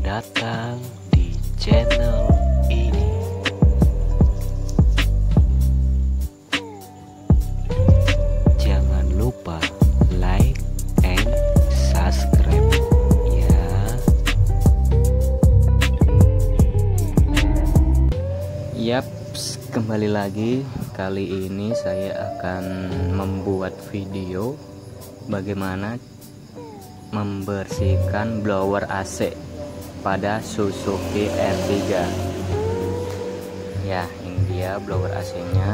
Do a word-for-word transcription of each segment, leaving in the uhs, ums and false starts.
datang di channel ini. Jangan lupa like and subscribe ya. Yaps, kembali lagi. Kali ini saya akan membuat video bagaimana membersihkan blower A C pada Suzuki R tiga. Ya, ini dia blower A C-nya.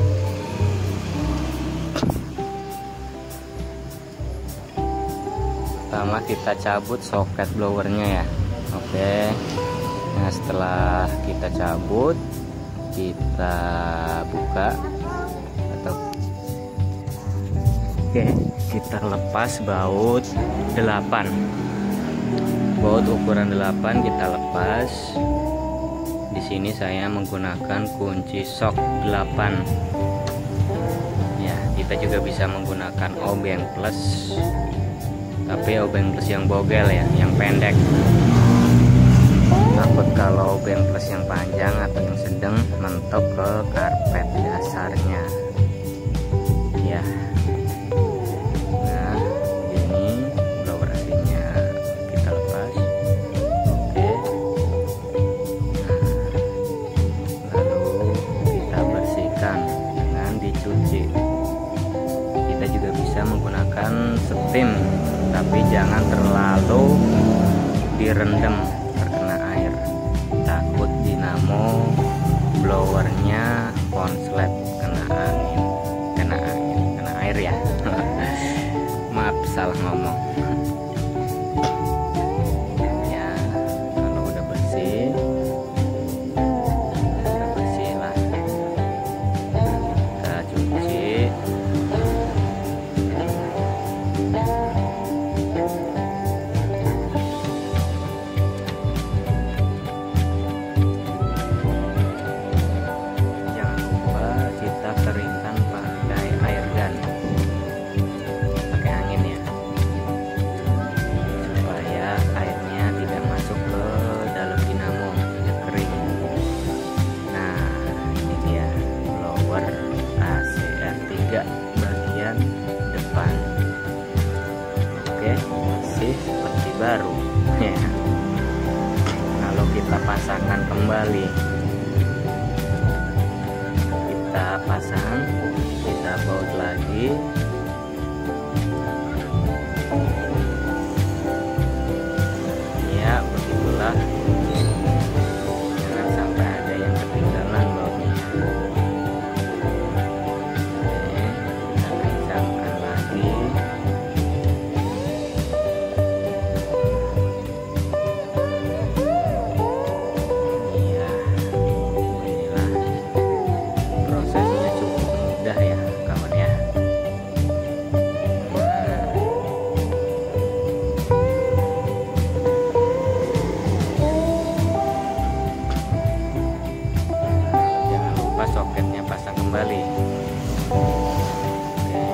Pertama kita cabut soket blowernya ya. Oke. Nah, setelah kita cabut, kita buka atau Oke, kita lepas baut delapan. Baut ukuran delapan kita lepas. Di sini saya menggunakan kunci sok delapan. Ya, kita juga bisa menggunakan obeng plus. Tapi obeng plus yang bogel ya, yang pendek. Takut kalau obeng plus yang panjang atau yang sedang mentok ke karpet dasarnya. Ya. Kita juga bisa menggunakan steam, tapi jangan terlalu direndam terkena air, takut dinamo blowernya konslet kena angin kena angin kena air ya. Maaf salah ngomong ya. Kalau udah bersih bagian depan. Oke, masih seperti baru ya. Kalau kita pasangkan kembali, kita pasang, kita baut lagi. Ya, begitulah. Jangan sampai ada yang ketinggalan bautnya. Soketnya pasang kembali. Oke.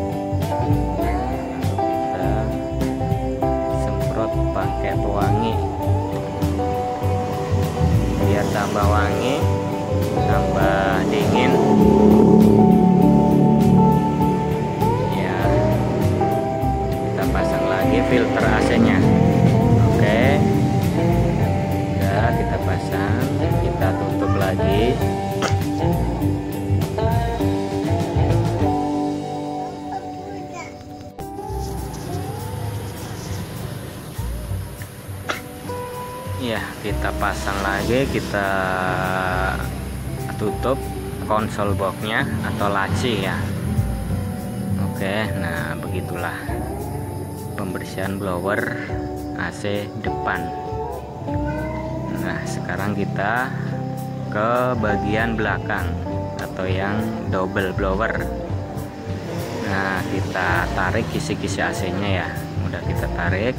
Lalu kita semprot pakai pewangi biar tambah wangi, tambah dingin ya. Kita pasang lagi filter A C-nya. Oke, udah kita pasang, kita tutup lagi. Ya, kita pasang lagi, kita tutup konsol boxnya atau laci ya. Oke, nah begitulah pembersihan blower A C depan. Nah, sekarang kita ke bagian belakang atau yang double blower. Nah, kita tarik kisi-kisi A C-nya ya. Udah kita tarik,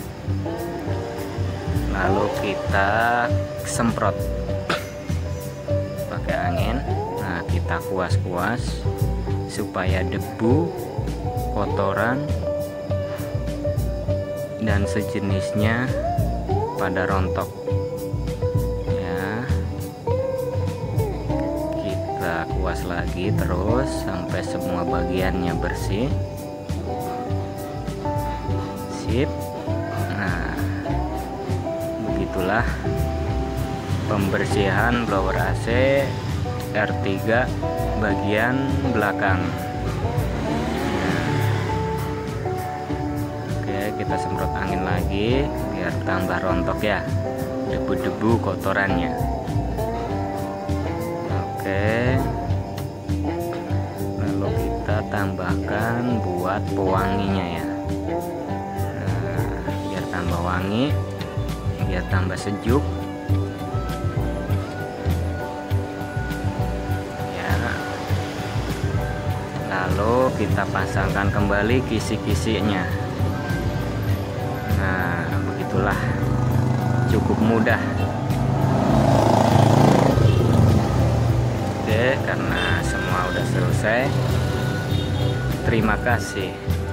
lalu kita semprot pakai angin. Nah, kita kuas-kuas supaya debu, kotoran dan sejenisnya pada rontok ya. Kita kuas lagi terus sampai semua bagiannya bersih. Sip. Nah, begitulah pembersihan blower A C R tiga bagian belakang. Kita semprot angin lagi biar tambah rontok ya debu-debu kotorannya. Oke, lalu kita tambahkan buat pewanginya ya. Nah, biar tambah wangi, biar tambah sejuk ya. Lalu kita pasangkan kembali kisi-kisinya. Nah, begitulah, cukup mudah. Oke, karena semua udah selesai. Terima kasih.